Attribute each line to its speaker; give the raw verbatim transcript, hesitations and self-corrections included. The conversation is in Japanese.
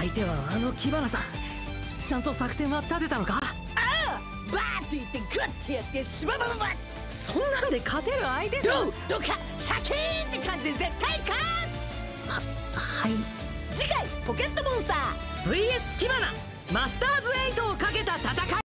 Speaker 1: 相手はあのキバナさん。ちゃんと作戦は立てたのか？
Speaker 2: ああ、バーッと言ってグッてやってシババババッ。
Speaker 1: そんなんで勝てる相手じゃん。
Speaker 2: どうどうかシャキーンって感じで絶対勝つ。
Speaker 1: は、はい。
Speaker 2: 次回ポケットモンスター
Speaker 1: ブイエス キバナマスターズエイトをかけた戦い。